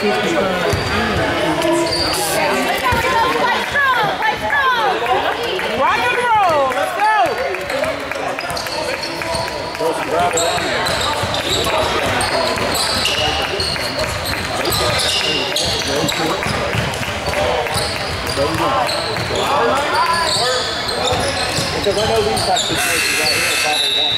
Rock and roll, let's go! Throw some gravel down there. Because I know these types of places right here probably want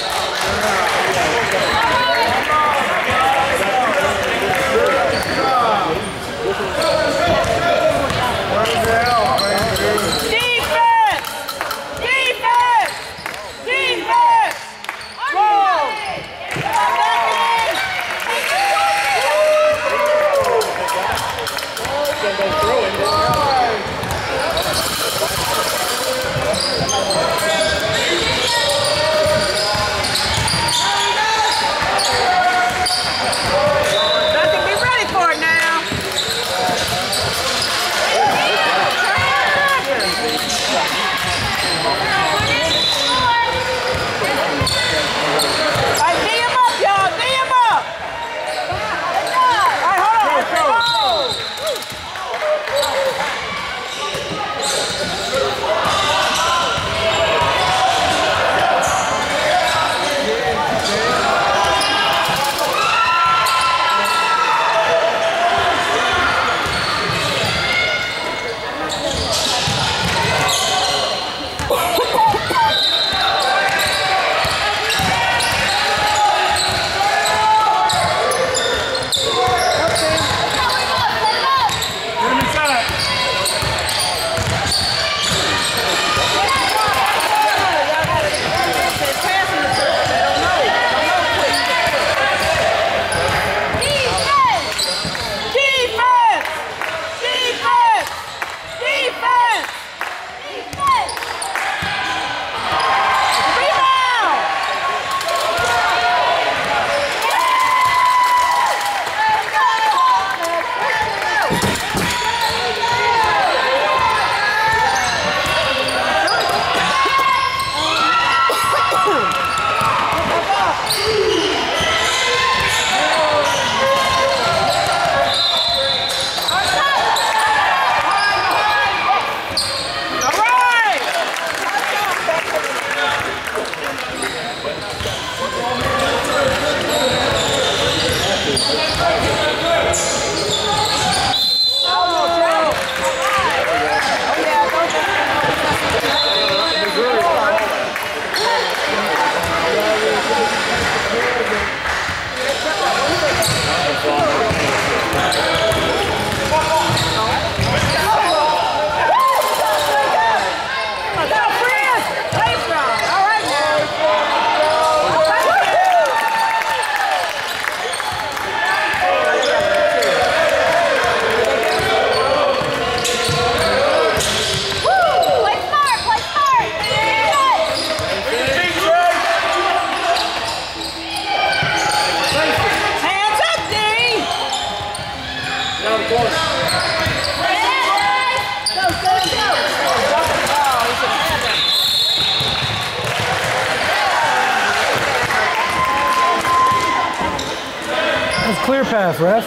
Clear path, ref.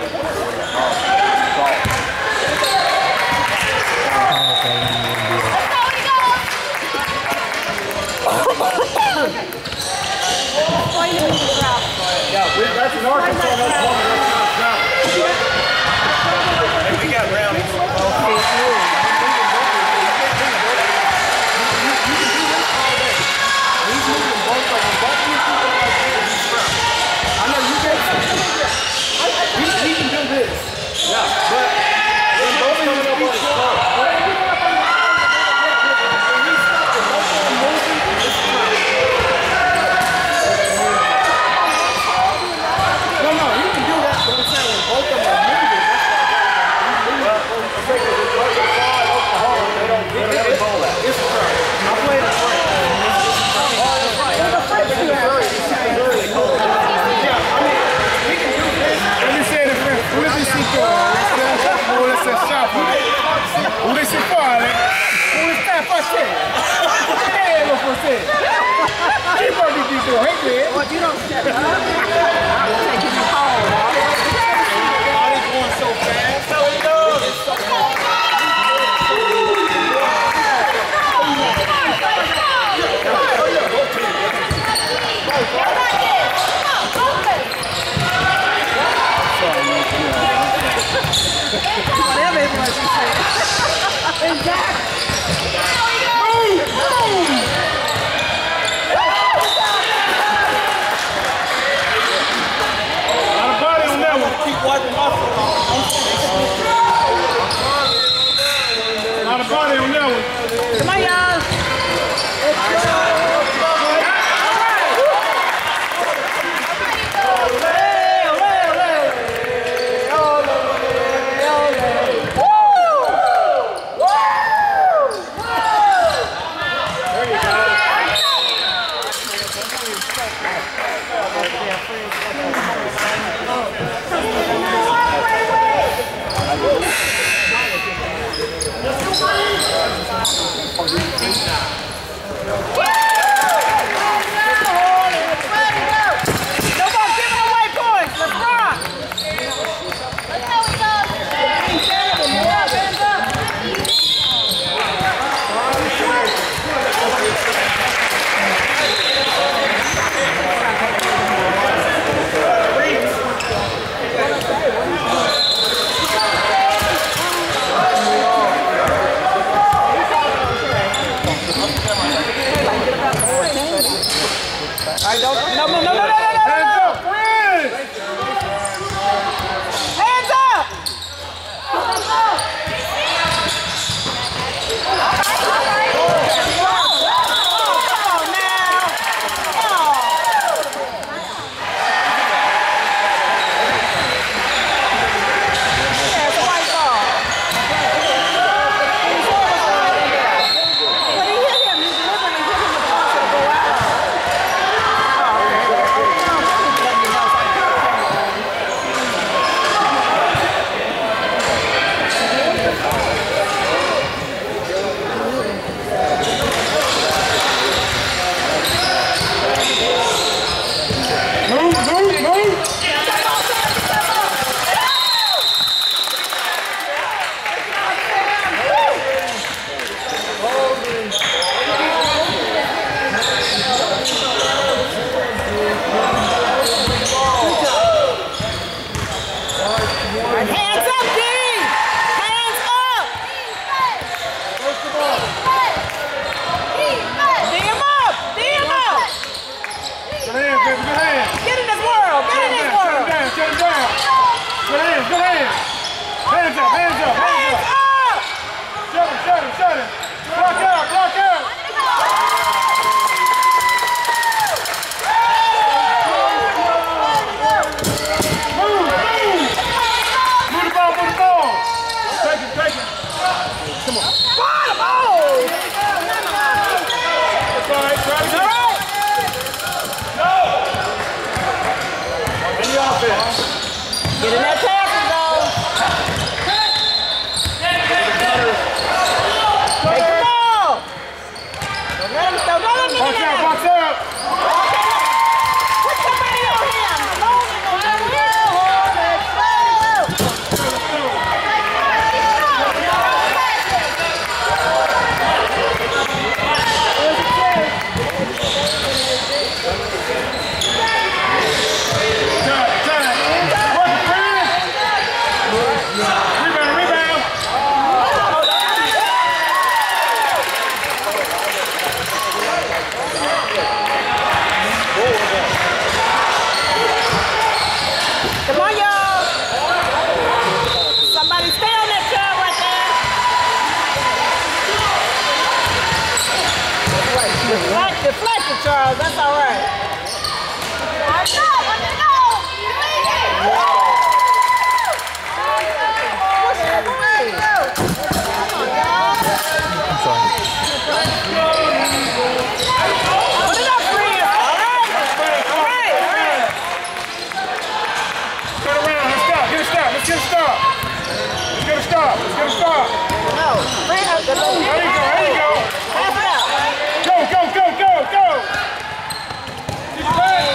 Yeah, that's an Arkansas, and we got brownies. He can do this. Yeah, but when both of them are no, you can do that, but I'm saying when both of them are moving, that's why they don't call that. It's a trap. I played it right. Volesse fare come stai facendo? Lo facendo? Che vuoi dire? What you don't step up? I'm taking the call. Get in that passing zone. Take the ball. Don't let him get Box it out, out. box out. Put somebody on him. Come on, y'all. Somebody stay on that job right there. Deflect it, Charles. That's all right. Watch out. Put it up, Bree. All right. Turn around, let's stop, get a stop, let's get a stop. Let's get a stop, let's get a stop. No, Bree, There you go, there you go. pass it out. Go, go, go, go, go. Keep it back.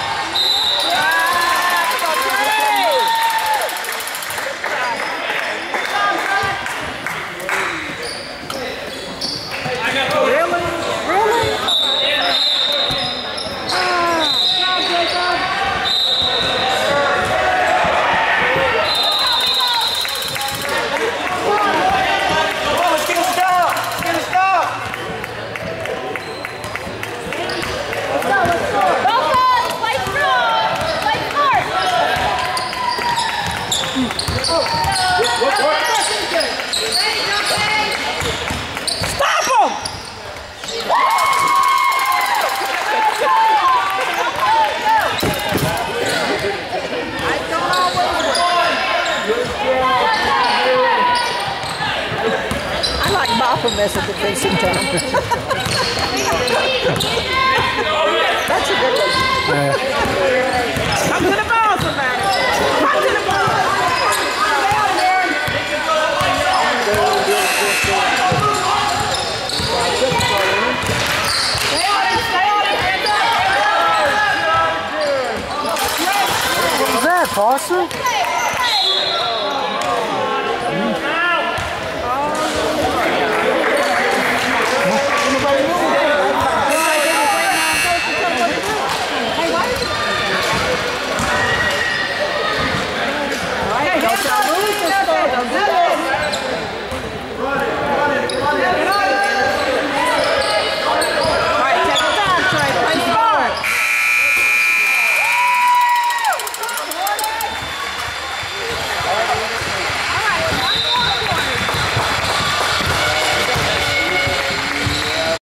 I mess with the face sometimes. That's a good one. Come to the ball, somebody. Come to the ball. Stay out there. What was that, Foster?